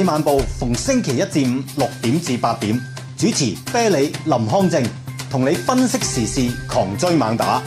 漫步逢星期一至五6點至8點，主持啤梨林康正，同你分析時事，狂追猛打。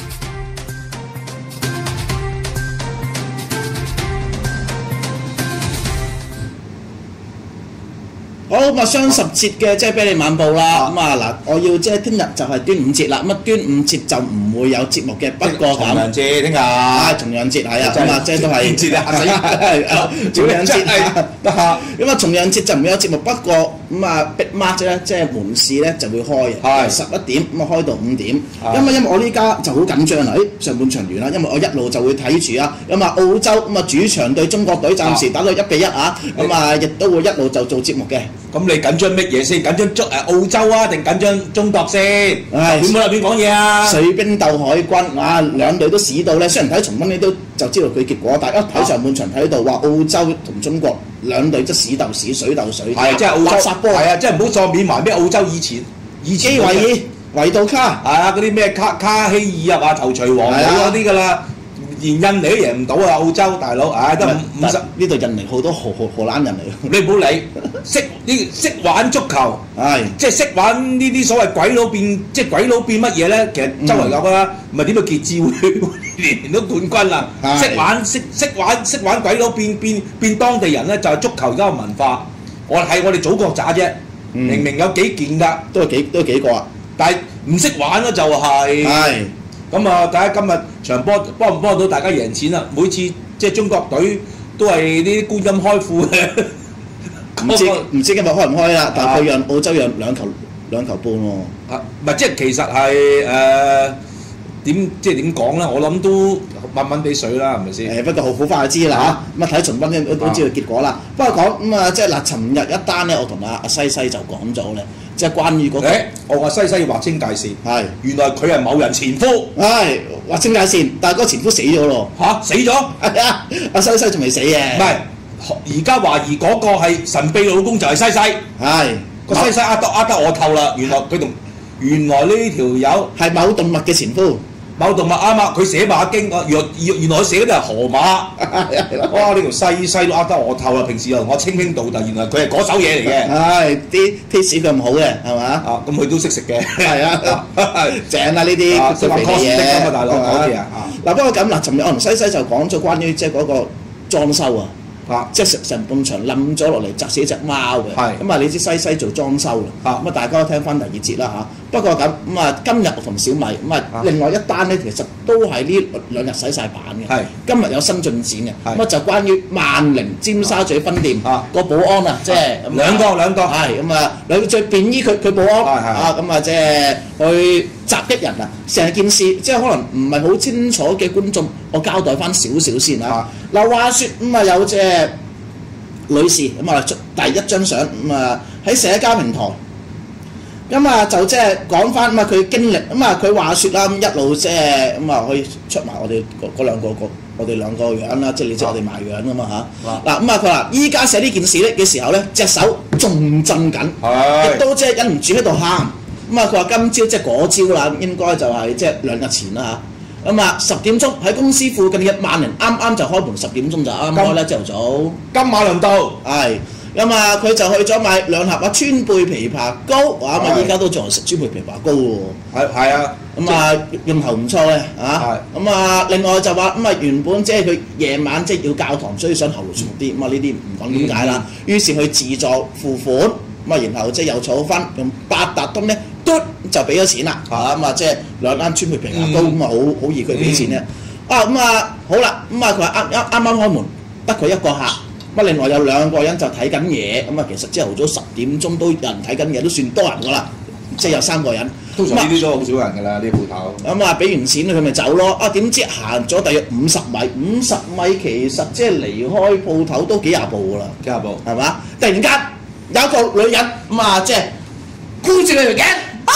好咁啊，雙十節嘅即係啤梨漫步啦。咁啊嗱，我要即係聽日就係端午節啦。咁啊，端午節就唔會有節目嘅。不過咁， 重陽節聽日重陽節係啊，咁啊即係都係節啊， 重陽節咁啊，重陽節就唔會有節目。不過咁啊，Big Mart 咧即係門市咧就會開嘅，11點咁啊開到5點。因為我呢家就好緊張啦，上半場完啦，因為我一路就會睇住啊。咁啊，澳洲咁啊主場對中國隊暫時打到1-1啊。咁啊，亦都會一路就做節目嘅。 咁你緊張乜嘢先？緊張澳洲啊，定緊張中國先？點冇入邊講嘢啊？ 水兵鬥海軍啊，兩隊都屎到咧。雖然睇重溫你都就知道佢結果，但係一睇上半場睇到話澳洲同中國兩隊即屎鬥屎，水鬥水。 係即係澳洲殺波。係啊，即係唔好再緬懷咩澳洲以前基維爾、維杜卡。 係啊，嗰啲咩卡希爾啊，話頭槌王嗰啲㗎啦。連印尼都贏唔到啊！澳洲大佬，得50 呢度印尼好多荷蘭人嚟。 你唔好理，識玩足球，即係識玩呢啲所謂鬼佬變，即係鬼佬變乜嘢咧？其實周圍有㗎啦，唔係點解傑志會年年都冠軍啦？識玩鬼佬變當地人咧，就係足球而家嘅文化。我哋祖國渣啫，明明有幾件㗎， 都係幾個啊， 但係唔識玩咯就係。咁啊，睇下今日場波幫唔幫到大家贏錢啦！每次即係中國隊都係啲觀音開庫嘅， 唔知今日開唔開啦？但係佢讓澳洲讓兩球半喎。 唔係即係其實係點講咧？我諗都蚊地水啦，係咪先？ 不過好快就知啦嚇。咁啊睇重溫都知道結果啦。不過講咁啊，即係嗱，尋日一單咧，我同阿西西就講咗咧。即係關於嗰個， 我話西西要劃清界線， 係原來佢係某人前夫， 係劃清界線，但係嗰個前夫死咗咯， 死咗？ 係啊，阿西西仲未死嘅， 唔係，而家懷疑嗰個係神秘老公就係西西， 係個西西呃得我透啦，原來呢條友係某動物嘅前夫。 某動物啱啊！佢寫馬經啊，原來佢寫嗰啲係河馬。哇！呢條西西都呃得我透啦！平時又同我稱兄道弟，原來佢係嗰手嘢嚟嘅。 係啲 taste 咁好嘅，係嘛？ 咁佢都識食嘅。係啊， 正啦呢啲食埋 cos 的啊嘛，大佬講嘢啊！ 嗱，不過咁嗱，尋日我同西西就講咗關於即係嗰個裝修啊。即係成半場冧咗落嚟，砸死隻貓嘅。咁啊，你知西西做裝修啦。咁啊，大家都聽翻第2節啦嚇。不過咁今日同小米咁啊，另外一單咧，其實都係呢2日洗晒版嘅。今日有新進展嘅。咁啊，就關於萬寧尖沙咀分店個保安啊，即係兩個係咁啊，兩個最便衣佢保安咁啊，即係去襲擊人啊！成件事即係可能唔係好清楚嘅觀眾，我交代翻少少先啊。嗱，話説咁啊，有隻女士咁啊，第一張相咁啊喺社交平台，咁啊就即係講翻咁啊佢經歷咁啊佢話説啦，咁一路即係咁啊可以出埋我哋嗰兩個我哋兩個樣啦，即係你知我哋賣樣噶嘛嚇。嗱咁啊佢話依家寫呢件事咧嘅時候咧，隻手仲震緊，亦都即係忍唔住喺度喊。咁啊佢話今朝即係嗰朝啦，應該就係即係2日前啦嚇。咁啊10點鐘喺公司附近嘅萬寧啱啱就開門，10點鐘就啱開啦，朝頭早。 金馬倫道係咁啊，佢就去咗買2盒川貝枇杷膏，哇！咁啊依家都仲食川貝枇杷膏喎。係啊，咁啊用頭唔錯嘅嚇。咁啊另外就話咁啊原本即係佢夜晚即係要教堂，所以想喉嚨舒服啲。咁啊呢啲唔講點解啦。於是佢自助付款，咁啊然後即係又儲分，用8達通咧。就俾咗錢啦，咁啊即係2間川貝枇杷膏咁啊好易佢俾錢咧。咁啊好啦，咁啊佢話啱開門，得佢一個客，咁另外有2個人就睇緊嘢，咁啊其實朝頭早10點鐘都有人睇緊嘢，都算多人噶啦，即係有3個人。 通常呢啲都好少人㗎啦，呢啲鋪頭。 咁啊俾完錢佢咪走咯。點知行咗大約50米，50米其實即係離開鋪頭都幾廿步㗎啦， 幾廿步係嘛？突然間有一個女人咁啊即係箍住佢條頸。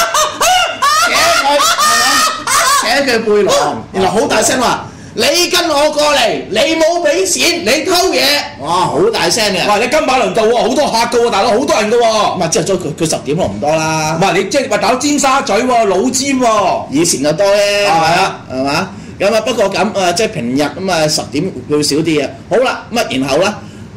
扯佢背囊，然後好大聲話：你跟我過嚟，你冇俾錢，你偷嘢！哇，好大聲嘅！ 喂，你金馬倫道喎，好多客嘅喎，大佬好多人嘅喎。 咁啊，朝頭早佢10點落唔多啦。 唔係你即係話打到尖沙咀喎，老尖喎。 以前就多咧，係嘛？咁啊，不過咁即係平日咁啊10點會少啲嘅。好啦，咁啊，然後啦，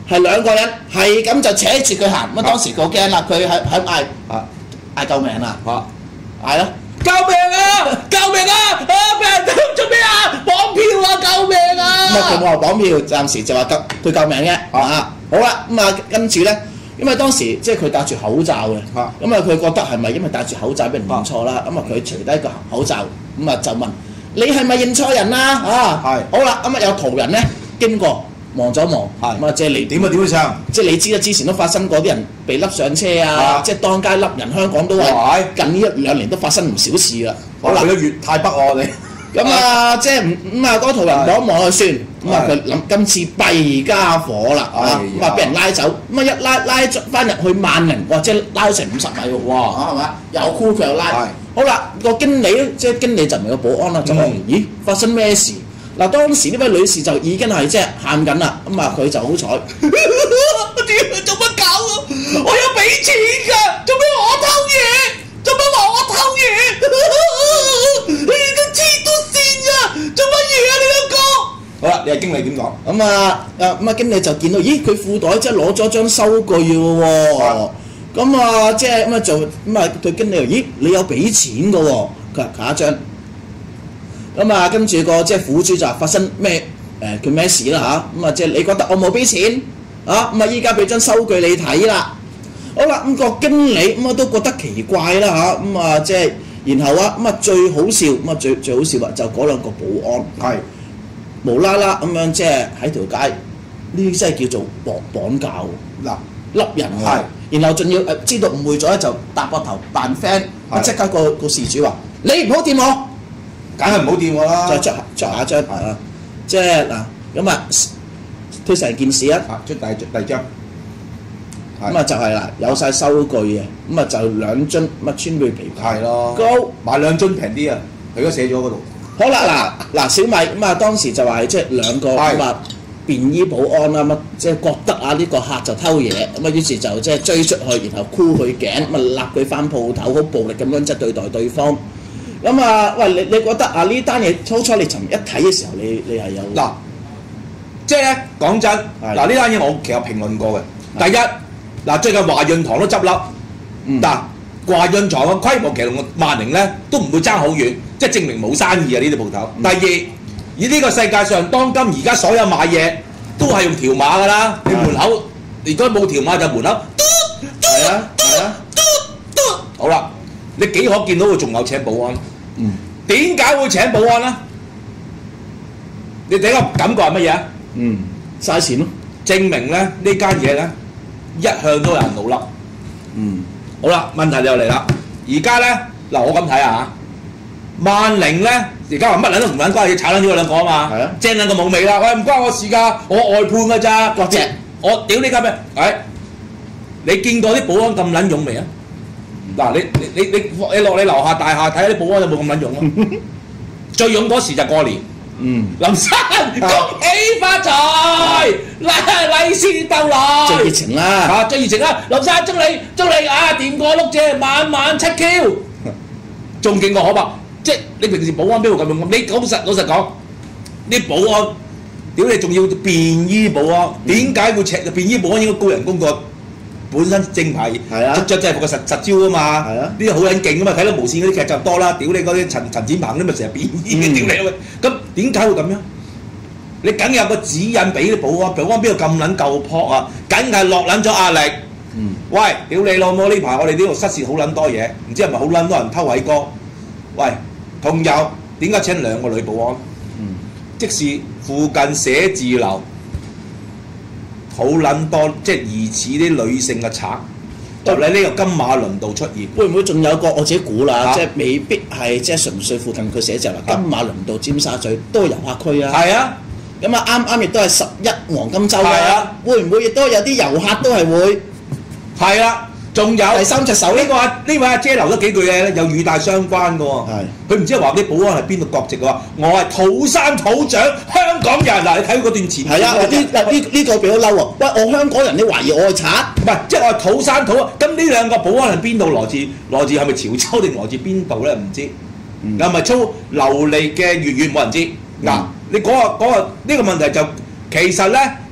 係兩個人係咁就扯住佢行，咁當時佢驚啦，佢喺嗌救命啊！嗌咯！救命啊！救命啊！俾人做咩啊？綁票啊！救命啊！咁佢冇話綁票，暫時就話佢救命嘅。好啦，咁跟住咧，因為當時即係佢戴住口罩嘅，咁佢覺得係咪因為戴住口罩俾人認錯啦？咁佢除低個口罩，咁就問你係咪認錯人啊？好啦，咁有途人咧經過。望咗望，咁即係你點啊上？即係你知啦，之前都發生過啲人被笠上車啊，即係當街笠人，香港都係近呢1-2年都發生唔少事啦。 好啦，去咗粵太北我哋。 咁即係嗰途人望一望就算，咁佢諗今次弊家伙啦，咁俾人拉走，咁一拉翻入去萬寧，哇！即係拉成50米喎，哇！係嘛？又箍佢又拉。好啦，個經理即係經理就唔係個保安啦，就問：咦，發生咩事？嗱，當時呢位女士就已經係即係喊緊啦，咁佢就好彩，做乜搞啊？我有俾錢㗎，做咩我偷嘢？做乜話我偷嘢？你哋都黐到線啊！做乜嘢啊？你兩個？ 好啦，你係經理點講？ 咁經理就見到，咦，佢褲袋即係攞咗張收據喎，咁即係佢經理話：咦，你有俾錢㗎喎？佢話下一張。跟住個即係苦主就發生咩佢咩事啦嚇，即係你覺得我冇俾錢依家俾張收據你睇啦。好啦，個經理都覺得奇怪啦嚇，即係然後最好笑最好笑就嗰兩個保安係無啦啦咁樣即係喺條街呢啲真係叫做綁架嗱笠人喎，然後仲要知道誤會咗就搭膊頭扮 friend， 即刻個事主話你唔好掂我。 梗係唔好掂我啦！ 再着下一張即係推成件事出第二張。 就係啦，有晒收據嘅，就2樽川貝枇杷咯， 高買2樽平啲啊！佢而家寫咗嗰度。 好啦，嗱小米當時就話係即係兩個便衣保安啦，即係覺得呢個客就偷嘢，於是就即係追出去，然後箍佢頸，揦佢翻鋪頭，好暴力咁樣即係對待對方。喂，你覺得呢單嘢初你尋日一睇嘅時候，你係有嗱，即係咧講真，呢單嘢我其實評論過嘅。第一，最近華潤堂都執笠，華潤堂嘅規模其實同萬寧咧都唔會爭好遠，即係證明冇生意啊呢啲鋪頭。第二，以呢個世界上當今而家所有買嘢都係用條碼㗎啦，你門口如果冇條碼就門口，係啊，好啦。你幾可見到佢仲有請保安？點解會請保安咧？你第一個感覺係乜嘢？ 嘥錢咯。 證明咧呢間嘢咧一向都有人老笠。好啦，問題就嚟啦。而家咧嗱，我咁睇下萬寧咧而家話乜撚都唔撚關，要炒撚咗佢兩個啊嘛。係啊，正撚個冇味啦。喂，唔關我事㗎，我外判㗎咋。 割席， 我屌你家咩？你見過啲保安咁撚勇未啊？嗱，你落你樓下大廈睇下啲保安有冇咁撚勇咯？最勇嗰時就過年，林生恭喜發財，利是逗來， 最熱情啦， 最熱情啦！林生祝你掂過碌啫，晚晚7Q， 仲勁過可怕！即係你平時保安邊度咁勇？你老實講，啲保安屌你仲要便衣保安，點解會請便衣保安應該高人工過？本身正牌着制服嘅實招啊嘛，呢啲好撚勁啊嘛，睇到無線嗰啲劇集多啦，屌你嗰啲陳展鵬嗰啲咪成日便衣屌你，咁點解會咁樣？你梗有個指引俾啲保安邊度咁撚夠撲啊？梗係落撚咗壓力。喂，屌你老母！呢排我哋呢度失竊好撚多嘢，唔知係咪好撚多人偷偉哥？喂，同有點解請2個女保安？即是附近寫字樓。好撚多，即係疑似啲女性嘅賊，就喺呢個金馬倫道出現。 會唔會仲有個我自己估啦，即係未必係即係純粹附近佢寫字樓，金馬倫道、尖沙咀都係遊客區啊。係啊，咁啱亦都係11黃金週啊。會唔會亦都有啲遊客都係會？ 係啊，仲有第3隻手呢位阿姐留咗幾句嘢咧，有語帶相關嘅喎。佢唔知係話啲保安係邊度國籍嘅話，我係土生土長香港人。嗱，你睇嗰段前係啊，呢個比較嬲喎。喂，我香港人，你懷疑我係賊？ 唔係，即係我係土生土啊。咁呢2個保安係邊度來自係咪潮州定來自邊度咧？唔知。係咪操流利嘅粵語冇人知。嗱，你講個呢個問題就其實咧，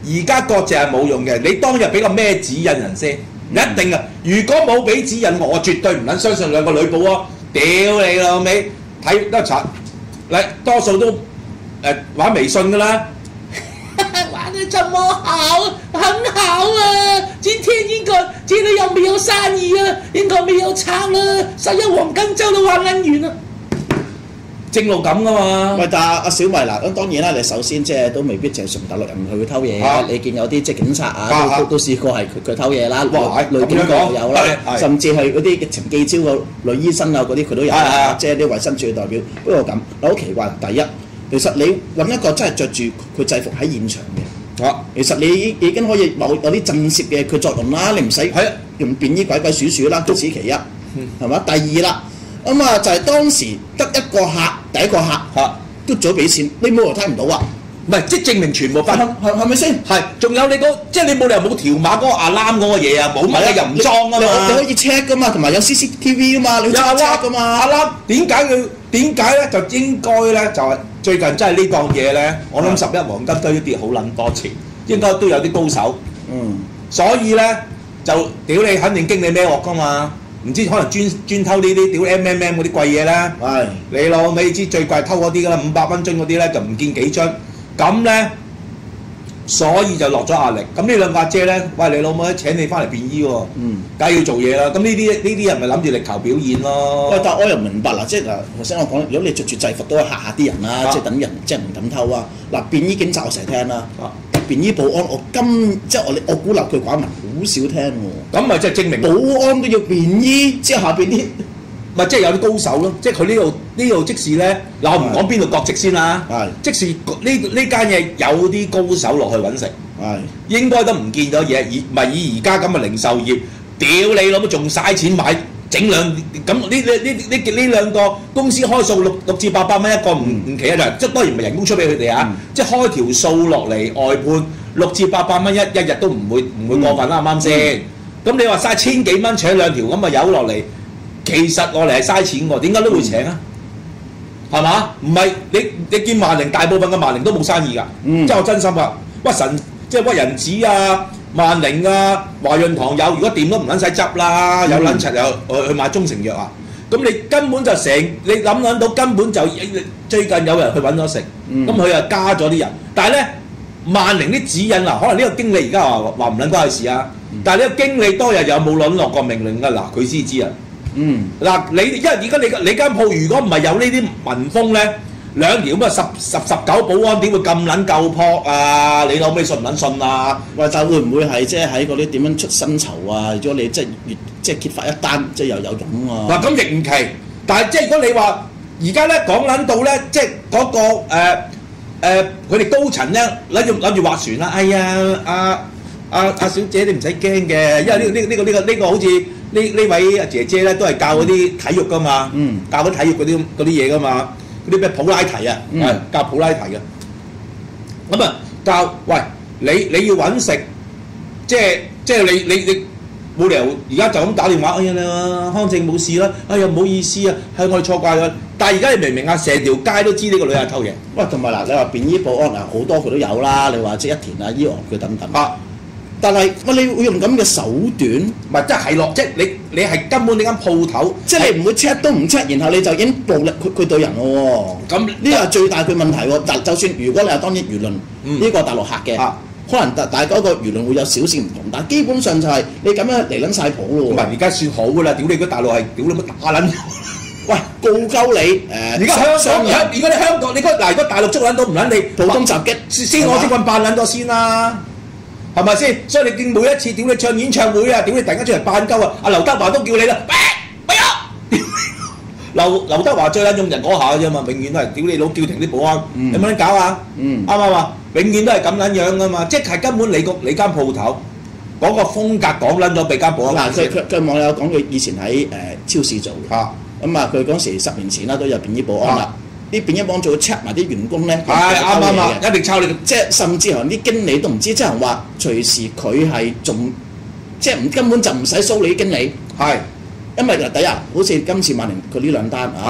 而家割席係冇用嘅，你當日俾個咩指引人先？一定啊！如果冇俾指引我絕對唔撚相信兩個女保安。屌你老味，睇得柒，你多數都玩微信㗎啦。玩得這麼好，很好啊！今天應該這裏又沒有生意啊，應該沒有炒啦，實有黃金周都玩撚完啦。正路咁噶嘛。 喂，但係阿小米嗱，咁當然啦，你首先即係都未必淨係純大陸人去偷嘢，你見有啲即係警察啊，都試過係佢偷嘢啦，女警官又有啦，甚至係嗰啲疫情記招嘅女醫生啊嗰啲佢都有啦，即係啲衛生署嘅代表。不過咁，好奇怪，第一，其實你揾一個真係着住佢制服喺現場嘅，其實你已經可以有啲震懾嘅佢作用啦，你唔使用便衣鬼鬼祟祟啦，此其一，係嘛？第二啦。咁啊，就係當時得一個客，第一個客嘟咗俾錢，你冇理由睇唔到啊！ 唔係，即係證明全部分係咪先？ 係，仲有你即係你冇理由冇條碼嗰個alarm嗰個嘢啊，冇乜又唔裝啊嘛！ 你可以 check 噶嘛，同埋有 CCTV 噶嘛，你 check 噶嘛。 alarm 點解咧？就應該咧就係最近真係呢檔嘢咧，我諗11黃金都要跌好撚多錢，應該都有啲高手。所以咧就屌你肯定經你孭鑊噶嘛！唔知可能專偷呢啲屌 MMM 嗰啲貴嘢咧，你老味知最貴偷嗰啲㗎啦，500蚊樽嗰啲咧就唔見幾樽，咁咧所以就落咗壓力。咁呢兩個阿姐咧，喂你老母請你翻嚟便衣喎，梗係要做嘢啦。咁呢啲人咪諗住力求表現咯。喂， 但我又唔明白啦，即係嗱頭先我講，如果你着住制服都嚇嚇啲人啦，即係等人即係唔敢偷啊。嗱便衣警察我成日聽啦。便衣保安，即係我孤立佢寡聞，好少聽喎。咁咪即係證明保安都要便衣，之後下邊啲咪即係有啲高手咯。即係佢呢度即使咧，嗱我唔講邊度國籍先啦。即使呢間嘢有啲高手落去揾食，應該都唔見咗嘢。以而家咁嘅零售業，屌你老母仲嘥錢買整兩咁呢兩個公司開數6至800蚊一個唔奇啊！即係當然唔係人工出俾佢哋啊，即係開條數落嚟外判6至800蚊一日都唔會過分啦，啱唔啱先？咁你話嘥千幾蚊請兩條咁啊油落嚟，其實落嚟係嘥錢喎，點解都會請啊？係嘛？唔係你見萬寧大部分嘅萬寧都冇生意㗎，即係我真心㗎，即係屈人子啊！萬寧啊，華潤堂有，如果掂都唔撚使執啦，有撚柒又去買中成藥啊！咁你根本就你諗到根本就最近有人去揾咗食，咁佢又加咗啲人，但係咧萬寧啲指引嗱，可能呢個經理而家話唔撚關佢事啊，但係呢個經理當日有冇撚落過命令㗎？嗱，佢先知啊。嗱因為而家你間鋪如果唔係有呢啲民風咧。兩條咁啊19保安點會咁撚夠撲啊？你老味信唔撚信啊？ 喂，但會唔會係即係喺嗰啲點樣出薪酬啊？如果你即係揭發一單，即係又有用啊？ 嗱咁亦唔奇，但係即係如果你話而家咧講撚到咧，即係嗰個佢哋高層咧諗住劃船啦。哎呀，阿小姐你唔使驚嘅，因為呢個好似呢位阿姐姐咧都係教嗰啲體育噶嘛，教嗰體育嗰啲嘢噶嘛。嗰啲咩普拉提啊，教普拉提嘅，咁啊教喂你要揾食，即係你冇理由而家就咁打電話，哎呀康正冇事啦，哎呀唔好意思啊，係我哋錯怪咗。但係而家你明唔明啊？成條街都知呢個女人偷嘢。 喂，同埋嗱，你話便衣保安嗱好多佢都有啦，你話即係一田啊、伊昂佢等等。但係你會用咁嘅手段， 唔係即係咯，即係你係根本呢間鋪頭， 即係你唔會 check 都唔 check，然後你就已經暴力佢對人咯喎。咁呢個係最大嘅問題喎。但就算如果你係當然輿論呢個大陸客嘅，可能大家個輿論會有少少唔同，但係基本上就係你咁樣嚟撚晒譜咯喎。唔係而家算好㗎啦，屌你個大陸係屌你乜打撚！喂，告鳩你而家香港，如果你香港，如果大陸捉撚到唔撚你普通襲擊， 先我先棍扮撚咗先啦。係咪先？所以你見每一次屌你唱演唱會啊，屌你突然間出嚟扮鳩啊！阿劉德華都叫你啦，喂啊！劉德華最撚用人嗰下啫嘛，永遠都係屌你佬叫停啲保安，有冇撚搞啊？啱唔啱啊？永遠都係咁撚樣噶嘛，即係根本你間鋪頭嗰個風格講撚咗俾間保安。 嗱，佢網友講佢以前喺超市做嘅，咁啊佢嗰時10年前啦都有便衣保安啦。啲便衣保安仲要 check 埋啲員工咧， 係啱啊，一定抄你。 即係甚至乎啲經理都唔知，即係話隨時佢係仲即係根本就唔使騷你啲經理。係，因為第一好似今次萬寧佢呢兩單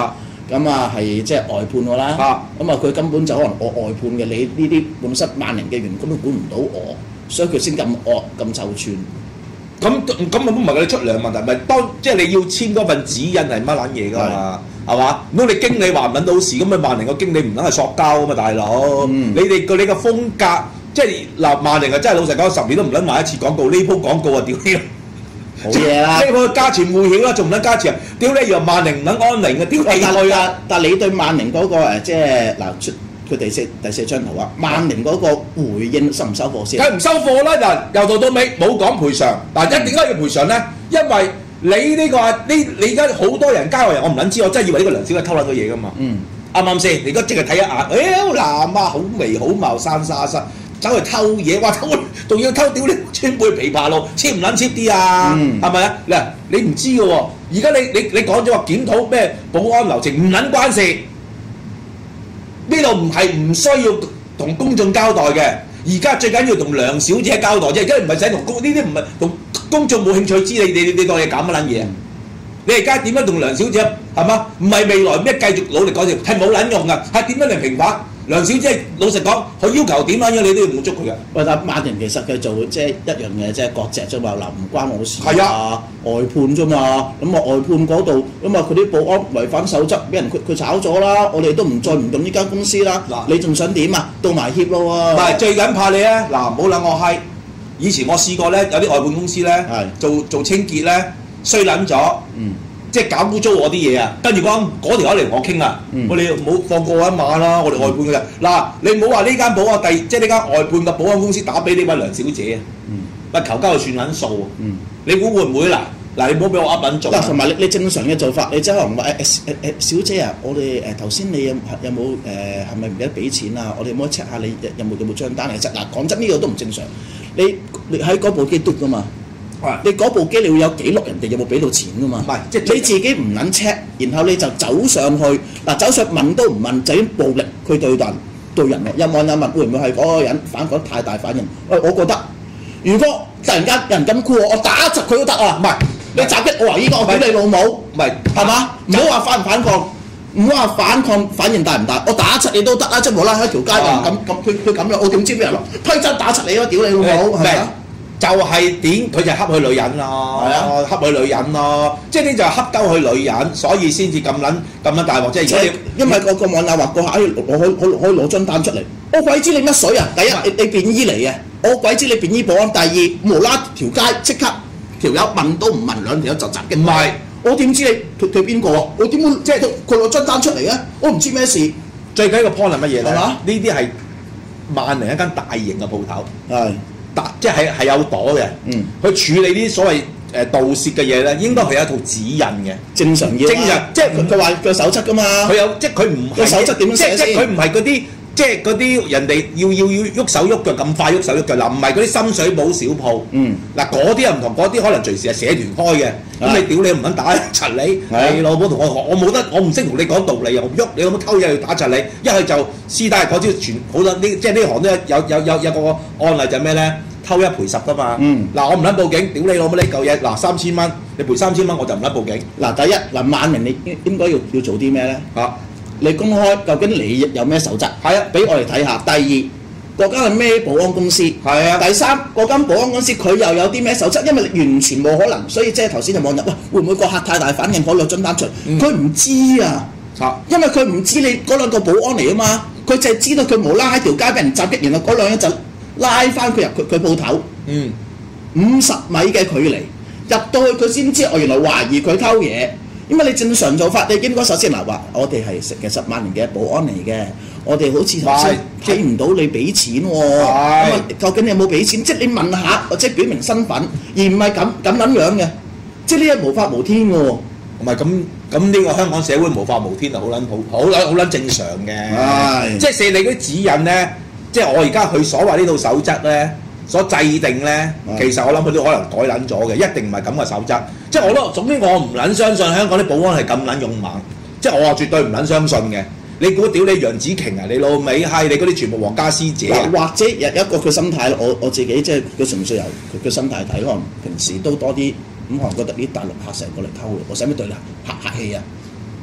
咁啊係即係外判㗎啦。咁啊佢根本就可能我外判嘅，你呢啲本身萬寧嘅員工都管唔到我，所以佢先咁惡咁臭串。 咁唔係你出糧問題，咪當即係你要簽嗰份指引係乜撚嘢㗎嘛？係嘛？唔通你經理話唔撚到事，咁咪萬寧個經理唔撚係塑膠啊嘛，大佬！你哋個風格，即係嗱萬寧啊，真係老實講，10年都唔撚賣一次廣告，呢鋪廣告啊，屌你！ 冇嘢啦！ 呢個價錢互曉啦，仲唔撚加錢啊？屌你！又萬寧唔撚安寧嘅，屌你去啊！ 但你對萬寧嗰個即係嗱佢第四張圖啊，萬寧嗰個回應收唔收貨先？ 梗係唔收貨啦！嗱，由頭到尾冇講賠償。嗱，點解要賠償咧？因為你呢個你而家好多人交人，我唔撚知，我真係以為呢個梁小姐偷撚咗嘢㗎嘛。啱唔啱先？你而家即係睇一眼，男啊好眉好貌生沙沙，走去偷嘢，哇偷仲要偷屌你穿背琵琶路，cheap唔撚 cheap 啲啊？係咪啊？嗱，你唔知嘅喎，而家你講咗話檢討咩保安流程，唔撚關事。呢度唔需要同公眾交代嘅，而家最緊要同梁小姐交代啫，而家唔係使同呢啲唔係同公眾冇興趣知你當嘢搞乜撚嘢啊？你而家點樣同梁小姐係嘛？唔係未來咩繼續努力改善，係冇撚用㗎，係點樣嚟平反？梁小姐老實講，佢要求點撚樣你都要滿足佢嘅。 喂，但萬寧其實佢做即係一樣嘢，即係割席啫嘛，嗱唔關我事係啊， 外判啫嘛，咁啊外判嗰度，咁啊佢啲保安違反守則，俾人佢炒咗啦，我哋都唔用呢間公司啦。嗱，你仲想點啊？到埋協咯喎。 唔係最緊怕你咧，嗱唔好諗我閪。以前我試過咧，有啲外判公司咧，做清潔咧衰撚咗。即係搞污糟我啲嘢啊！跟住嗰條友嚟同我傾啊，我哋唔好放過一馬啦，我哋外判嘅啫。嗱，你唔好話呢間保安即係呢間外判嘅保安公司打俾呢位梁小姐啊，咪求交佢算撚數啊！你估會唔會嗱？你唔好俾我噏撚做。嗱， 同埋你正常嘅做法，你即係可能話小姐啊，我哋頭先你有冇係咪唔記得俾錢啊？我哋可唔可以 check 下你有冇張單嚟？嗱，講真呢個都唔正常。你喺嗰部機嘟㗎嘛？你嗰部機你會有記錄人哋有冇俾到錢㗎嘛？唔係，即係你自己唔撚 check，然後你就走上去嗱，走上問都唔問，就已經暴力去對人喎。一問會唔會係嗰個人反覺得太大反應？我覺得如果突然間有人咁箍我打窒佢都得啊！唔係你襲擊我話依家我屌你老母， 唔係係嘛？唔好話反唔反抗，唔好話反抗反應大唔大，我打窒你都得啦，即係無啦喺條街佢咁樣，我點知咩人咯？推針打窒你咯，屌你老母係咪啊？ 就係點佢就恰佢女人咯，恰佢女人咯，即係呢就係恰鳩佢女人，所以先至咁撚大鑊。即係如果你因為個網友話個客可以攞張單出嚟，我鬼知你乜水啊！第一你便衣嚟嘅，我鬼知你便衣保安。第二無啦條街即刻條友問都唔問，兩條友就襲擊。唔係我點知你佢邊個啊？我點會即係佢攞張單出嚟啊？我唔知咩事。 最緊要個 point 係乜嘢咧？呢啲係萬寧一間大型嘅鋪頭。係。即係有朵嘅，去處理啲所謂盜竊嘅嘢咧，應該係有一套指引嘅， 正常要。即係佢話佢守則㗎嘛。佢有即係佢唔個守則點樣寫先？ 佢唔係嗰啲即係嗰啲人哋要喐手喐腳咁快喐手喐腳嗱，唔係嗰啲深水埗小鋪。嗱嗰啲又唔同，嗰啲可能隨時係社團開嘅。咁你屌你唔肯打柒你老母同我冇得，我唔識同你講道理啊！我唔喐你老母偷嘢要打柒你，一係就私底下嗰招全好多呢，即係呢行都有個案例就係咩咧？偷一賠十㗎嘛。嗱我唔撚報警，屌你老母呢嚿嘢嗱3000蚊，你賠3000蚊我就唔撚報警。 嗱第一嗱萬寧你應該要做啲咩咧？你公開究竟你有咩守則？係啊，俾我哋睇下。第二，嗰間係咩保安公司？係啊。第三，嗰間保安公司佢又有啲咩守則？因為你完全冇可能，所以即係頭先就網友喂會唔會個客太大反應攞兩張單出？佢唔知啊，因為佢唔知你嗰兩個保安嚟啊嘛，佢就係知道佢無啦喺條街俾人襲擊，然後嗰兩日就拉翻佢入佢鋪頭。50米嘅距離入到去佢先知，我原來懷疑佢偷嘢。因為你正常做法，你應該首先嗱話，我哋係其實萬寧嘅保安嚟嘅，我哋好似頭先睇唔到你俾錢喎，咁究竟你有冇俾錢？即係你問下，或者表明身份，而唔係咁樣嘅，即係呢一無法無天喎。 唔係咁呢個香港社會無法無天就好撚正常嘅，即係寫你嗰啲指引咧，即係我而家佢所謂呢套守則咧。所制定咧，其實我諗佢都可能改撚咗嘅，一定唔係咁嘅守則。即係我都總之我唔撚相信香港啲保安係咁撚勇猛，即係我話絕對唔撚相信嘅。你估屌你楊紫瓊啊，你老味係你嗰啲全部皇家師姐啊？ 或者有一個佢心態，我自己即係佢純粹由佢心態睇，可能平時都多啲咁，可能覺得啲大陸客成日過嚟偷，我使乜對你客氣啊？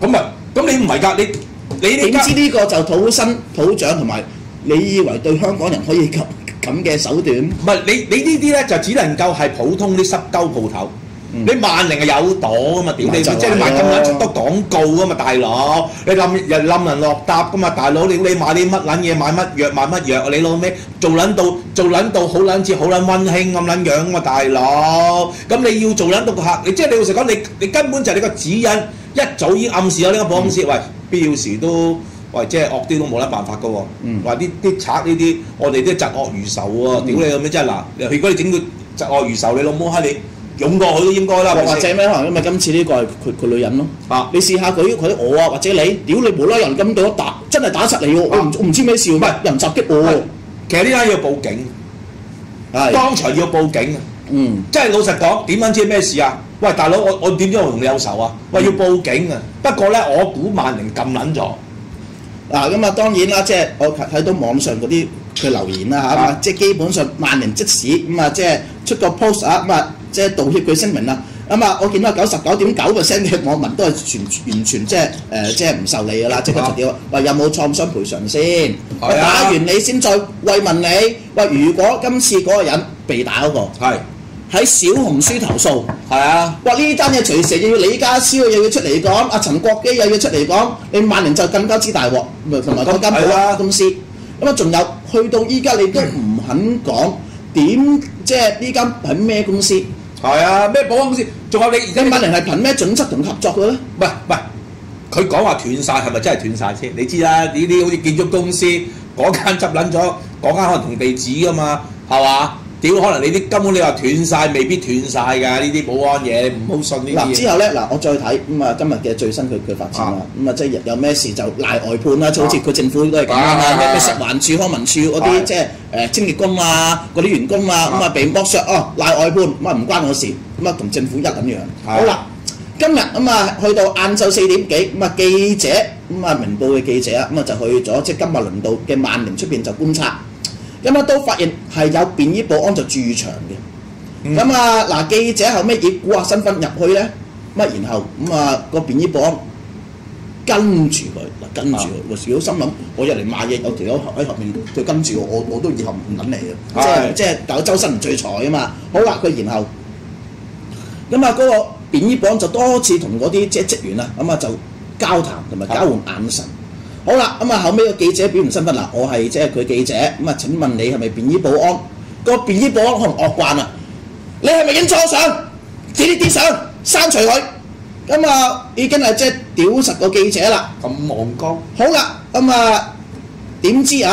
咁你唔係㗎，你點知呢個就土生土長同埋你以為對香港人可以咁嘅手段？ 唔係你呢啲咧就只能夠係普通啲濕鳩鋪頭。你萬寧係有朵噶嘛？屌你！即係你賣咁撚出多廣告噶嘛，大佬！你冧人落搭噶嘛，大佬！你買啲乜撚嘢，買乜藥買乜藥，你老味做撚到好撚似好撚溫馨咁撚樣嘛，大佬！咁你要做撚到個客，你即係你老實講，你根本就係你個指引一早已經暗示咗呢間保險公司，喂，必要時都喂即係惡啲都冇得辦法噶喎。話啲賊呢啲，我哋都疾惡如仇喎！屌你老味真係嗱，如果你整到疾惡如仇，你老母閪你！湧過去都應該啦， 或者咩可能因為今次呢個係佢女人咯。你試下佢我啊，或者你，屌你無啦人咁到打，真係打實你喎！我唔知咩事喎，唔係人襲擊我喎。 其實呢單要報警，當場要報警。即係老實講，點樣知咩事啊？喂，大佬，我點知我同你有仇啊？喂，要報警啊！不過咧，我估萬寧撳撚咗。 咁啊，當然啦，即係我睇到網上嗰啲佢留言啦嚇，即係基本上萬寧即使咁啊，即係出個 post 啊咁啊。即係道歉佢聲明啦，我見到99.9% 嘅網民都係完全即係唔受理㗎啦，即刻就屌話有冇創傷賠償先？打完你先再慰問你。喂，如果今次嗰個人被打嗰個喺小紅書投訴，哇呢單嘢隨時又要李家超又要出嚟講，阿陳國基又要出嚟講，你萬寧就更加之大鑊，同埋嗰間保險公司。仲有去到依家你都唔肯講點，即係呢間係咩公司？ 咩保險公司？仲有你而家萬寧係憑咩準則同合作嘅咧？ 喂，佢講話斷晒，係咪真係斷晒先？你知啦，呢啲好似建築公司嗰間執撚咗，嗰間可能同地址噶嘛，係嘛？屌，可能你啲根本你話斷晒，未必斷晒㗎，呢啲保安嘢，你唔好信呢啲嘢。 之後咧我再睇今日嘅最新佢發展啦，即係有咩事就賴外判啦，就好似佢政府都係咁啦，咩食環署、康文署嗰啲即係清潔工啊，嗰啲員工啊，被剝削賴外判，唔關我事，同政府一咁樣。好啦，今日去到晏晝4點幾，記者明報嘅記者就去咗即係金馬倫道嘅萬寧出邊就觀察。都發現係有便衣保安就駐場嘅。記者後尾以顧客身份入去咧，然後個便衣保安跟住佢，如果心諗我入嚟買嘢，有條友喺後面佢跟住我都以後唔撚嚟嘅，即係搞周身唔聚財啊嘛。好啦，佢然後嗰個便衣保安就多次同嗰啲即係職員就交談同埋交換眼神。好啦，後尾個記者表明身份我係即係佢記者，請問你係咪便衣保安？個便衣保安可能惡慣啦，你係咪影錯相？指呢啲相刪除佢，已經係即係屌實個記者啦。 咁戇鳩。 好啦，點知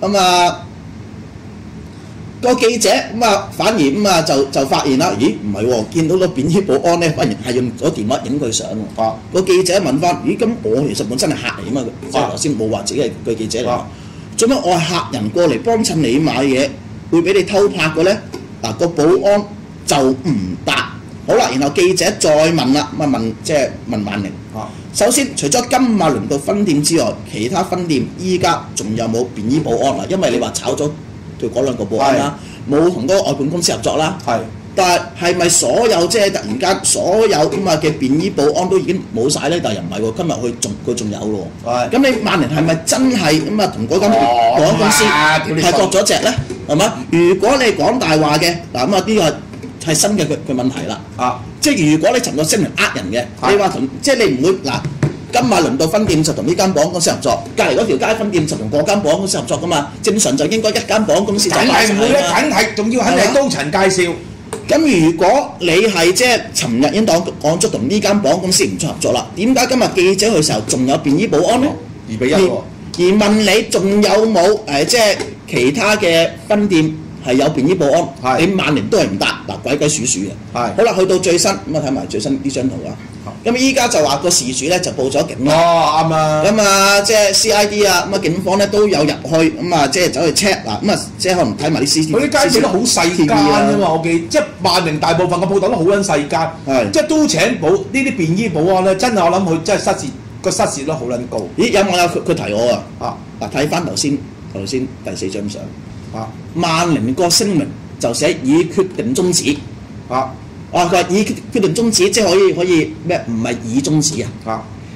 個記者反而就發現啦，咦唔係喎，見到個便衣保安咧，反而係用咗電話影佢相喎。個記者問翻：咦咁我其實本身係客嚟啊嘛，即係頭先冇話自己係個記者嚟。做乜我係客人過嚟幫襯你買嘢，會俾你偷拍嘅咧？個保安就唔答。好啦，然後記者再問啦，即係問萬寧。首先，除咗金馬倫道分店之外，其他分店依家仲有冇便衣保安啊？因為你話炒咗佢嗰兩個保安啦，冇同嗰個外判公司合作啦。但係咪所有即係突然間所有嘅便衣保安都已經冇晒咧？但係又唔係喎，今日佢仲有咯喎。咁你萬寧係咪真係同嗰間保安公司係割咗隻咧？係嘛？如果你講大話嘅呢個係新嘅佢問題啦。即係如果你尋個聲明人嘅，你話即係你唔會金馬倫道分店就同呢間保安公司合作，隔離嗰條街分店就同嗰間保安公司合作噶嘛。正常就應該一間保安公司就梗係唔會咧，梗係仲要肯定係高層介紹。 咁如果你係即係尋日已經講咗同呢間保安公司唔出合作啦，點解今日記者去嘅時候仲有便衣保安呢 ？2-1喎。而問你仲有冇即係其他嘅分店係有便衣保安？你萬寧都係唔答鬼鬼祟祟嘅。好啦，去到最新睇埋最新呢張圖啊。咁依家就話個事主咧就報咗警啦。 啱啊。 即係 CID 啊，警方咧都有入去，即係走去 check 即係可能睇埋啲 CCTV。嗰啲街市都好細間啫嘛，我記即係萬寧大部分嘅鋪頭都好撚細間，即係都請呢啲便衣保安咧，真係我諗佢真係失竊率好撚高。咦？有網友佢提我睇翻頭先第4張相萬寧個聲明就寫已決定終止。佢話已決定終止，即係可以咩？唔係已終止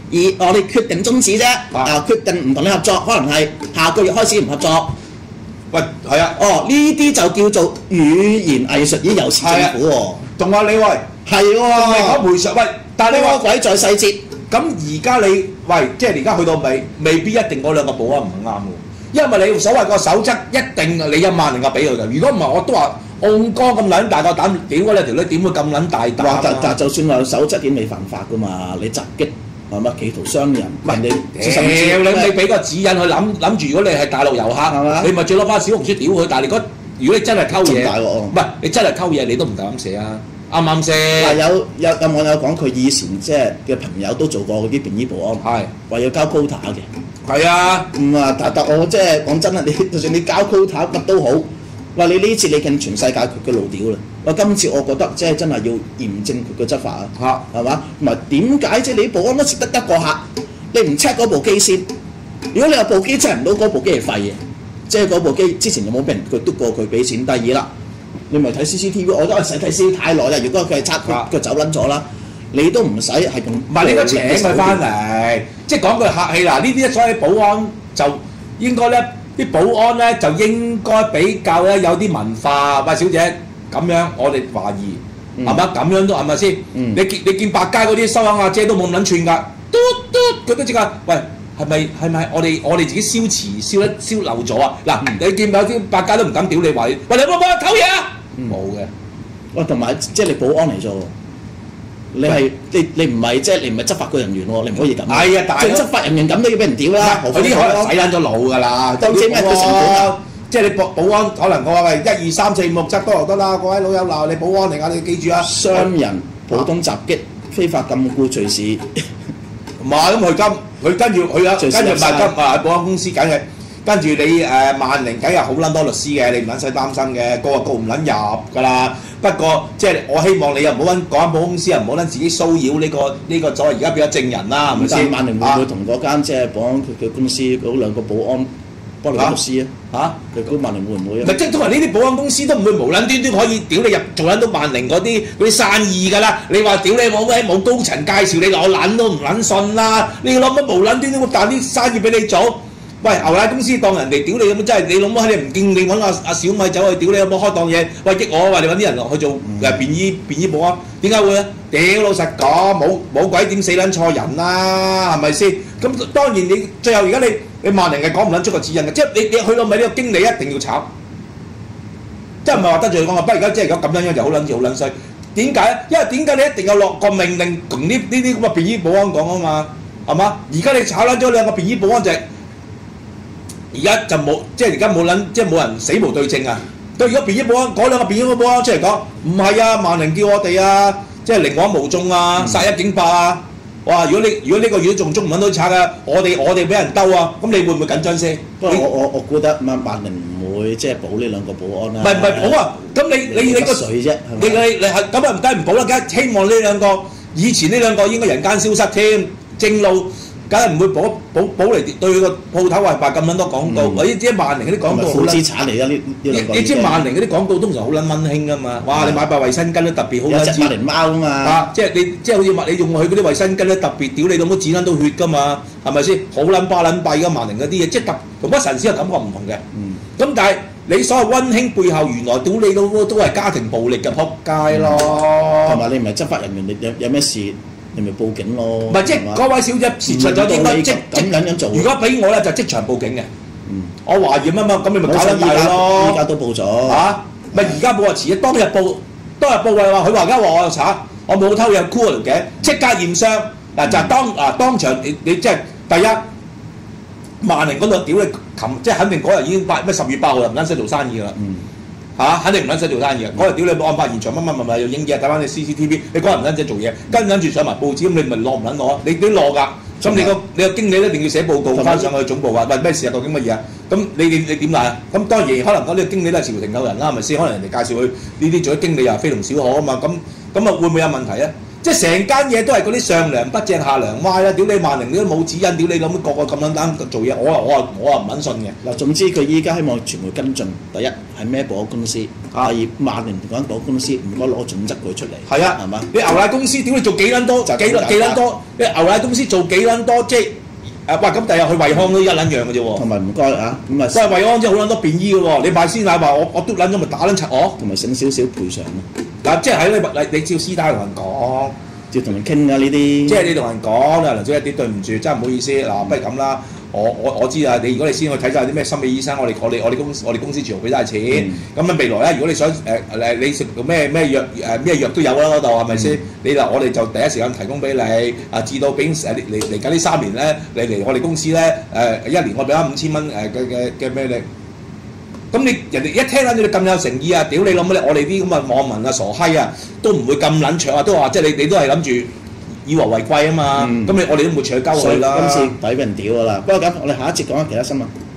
而我哋決定終止啫，決定唔同你合作，可能係下個月開始唔合作。 喂，係啊， 哦，呢啲就叫做語言藝術，已經有時政府喎。 同埋你喂， 係喎， 講賠償喂，但係你話魔鬼在細節。 咁而家你喂，即係而家去到尾，未必一定嗰兩個保安唔啱喎，因為你所謂個守則一定你1萬零個俾佢㗎。如果唔係，我都話戇哥咁撚大個膽，屌嗰兩條女點會咁撚大膽啊？ 但就算話守則點未犯法㗎嘛，你襲擊係咪企圖傷人？人哋你俾個指引去諗住，如果你係大陸遊客，你咪最攞翻小紅書屌佢。但係如果你真係溝嘢，唔係你真係溝嘢，你都唔夠膽寫啊！啱唔啱先？有網友講佢以前即係嘅朋友都做過嗰啲便衣保安，話要交 quota 嘅。係啊，但我即係講真啦，你就算你交 quota 乜都好，話你呢次你近全世界佢嘅路屌啦。話今次我覺得即係真係要嚴正佢嘅執法啊，係嘛？唔係點解即係你保安都只得一個客，你唔 check 嗰部機先？如果你有部機 check 唔到嗰部機係廢嘅，即係嗰部機之前有冇俾人佢督過佢俾錢？第二啦。你咪睇 CCTV， 我都係使睇 CCTV 太耐啦。如果佢係拆佢走撚咗啦，你都唔使係咁。唔係你都請佢翻嚟，即係講句客氣嗱，呢啲所謂保安就應該咧，啲保安咧就應該比較咧有啲文化。喂，小姐咁樣，我哋懷疑係嘛？咁樣都係咪先？你見百佳嗰啲收銀阿姐都冇咁撚串㗎，佢都即刻喂。係咪我哋自己燒漏咗啊？嗱，你見有啲百佳都唔敢屌你話，喂你有冇幫我偷嘢啊？冇嘅。喂，同埋即係你保安嚟做，你係你唔係即係你唔係執法嘅人員喎，你唔可以咁。係啊，但係執法人員咁都要俾人屌啦。嗰啲可能洗撚咗腦㗎啦。當知咩叫成本啊？即係你保安可能我話喂1、2、3、4、5、6、7都就得啦。各位老友鬧你保安嚟㗎，你記住啊！傷人、普通襲擊、非法禁錮隨時。唔係咁佢跟住佢跟住賣金保安公司梗係跟住你萬寧梗係好撚多律師嘅，你唔撚使擔心嘅，告唔撚入㗎啦。不過即係我希望你又唔好揾嗰間保安公司，又唔好撚自己騷擾呢個所謂而家變咗證人啦，係咪先？萬寧會唔會同嗰間即係保安嘅公司嗰兩個保安幫你律師啊？佢嗰萬寧會唔會啊？唔係即係通常呢啲保安公司都唔會無撚端端可以屌你入做撚到萬寧嗰啲生意㗎啦。你話屌你冇高層介紹你，我撚都唔撚信啦。你諗乜無撚端端會彈啲生意俾你做？喂，牛奶公司當人哋屌你咁，真係你諗乜？你唔見你揾阿小米走去屌你有冇開檔嘢？喂，益我話你揾啲人落去做便衣保安，點解會啊？屌老實講，冇鬼點死撚錯人啦，係咪先？咁當然你最後而家你萬寧係講唔撚出個指引嘅，即係你去到尾呢個經理一定要炒，即係唔係話得罪佢講啊？不過而家即係咁樣就好撚衰。點解啊？因為點解你一定要落個命令同呢啲咁嘅便衣保安講啊嘛，係嘛？而家你炒撚咗兩個便衣保安就係。而家就冇，即係而家冇撚，即係冇人死無對證啊！對，如果便衣保安嗰兩個便衣保安出嚟講，唔係啊，萬寧叫我哋啊，即係寧枉無縱啊，殺一儆百啊！哇！如果呢個月仲唔揾到賊啊，我哋俾人兜啊，咁你會唔會緊張先？不過我估得萬寧唔會即係保呢兩個保安啦。唔係保啊！咁你個水啫，你係咁啊？唔梗係唔保啦，梗係希望呢兩個以前呢兩個應該人間消失添，正路。梗係唔會保嚟對佢個鋪頭話賣咁撚多廣告，或者即係萬寧嗰啲廣告好資產嚟㗎呢兩個。你知萬寧嗰啲廣告通常好撚溫馨㗎嘛？哇！你買包衛生巾都特別好撚似萬寧貓㗎嘛。即係好似你用佢嗰啲衛生巾咧特別屌你老母剪撚到血㗎嘛？係咪先？好撚巴撚閉㗎萬寧嗰啲嘢，即係同乜神仙嘅感覺唔同嘅。咁但係你所謂溫馨背後原來屌你老母都係家庭暴力嘅撲街咯。同埋你唔係執法人員，你有咩事？你咪報警咯。唔係即係嗰位小姐蝕出咗應該即咁做。如果俾我咧就即場報警嘅。我懷疑乜咁你咪搞撚大咯。依家都報咗。嚇？咪而家冇話遲，當日報嘅話，佢話而家話我又查，我冇偷嘢箍條頸，即刻驗傷。嗱就係當場你即係第一萬寧嗰度屌你即係肯定嗰日已經咩10月8號就唔撚使做生意㗎啦。肯定唔撚使做生意嘅，嗰日屌你案發現場乜要影嘢，睇翻你 CCTV， 你嗰日唔撚使做嘢，跟住上埋報紙，咁你咪攞唔撚攞？你攞㗎，咁你個經理一定要寫報告翻上去總部話，喂咩事啊？究竟乜嘢啊？咁你點解啊？咁當然可能嗰啲經理都係朝廷有人啦，係咪先？可能人哋介紹佢呢啲做咗經理又非同小可啊嘛，咁會唔會有問題啊？ 即係成間嘢都係嗰啲上梁不正下梁歪啦！屌你萬寧你都冇指引，屌你諗個個咁撚單做嘢，我唔撚信嘅。 嗱，總之佢依家希望傳媒跟進，第一係咩保險公司，第二萬寧嗰間保險公司唔該攞準則佢出嚟。 係啊， 係嘛？ 你牛奶公司屌你做幾撚多？幾撚多？你牛奶公司做幾撚多？即係哇！咁第日去惠康都一撚樣嘅啫喎。 同埋唔該啊，咁啊， 所以惠康真係好撚多便衣嘅喎。你買鮮奶話我嘟撚咗咪打撚柒我？ 同埋省少少賠償咯。 嗱，即係喺你照私底同人講。 要同人傾㗎呢啲， 即係你同人講，梁小姐啲對唔住，真係唔好意思，嗱，不如咁啦，我知啊，你如果你先去睇晒啲咩心理醫生，我哋公司全部俾晒錢，咁啊未來咧，如果你想你食咩藥都有啦嗰度係咪先？你嗱我哋就第一時間提供俾你，至到俾嚟緊呢3年咧，你嚟我哋公司咧1年我俾翻5000蚊嘅咩你。咁你人哋一聽緊你咁有誠意啊！屌你諗乜咧？我哋啲咁嘅網民啊、傻閪啊，都唔會咁撚搶啊！都話即係你都係諗住以和為貴啊嘛！咁我哋都唔會搶鳩佢啦。 今次抵俾人屌㗎啦！不過咁，我哋下一節講下其他新聞。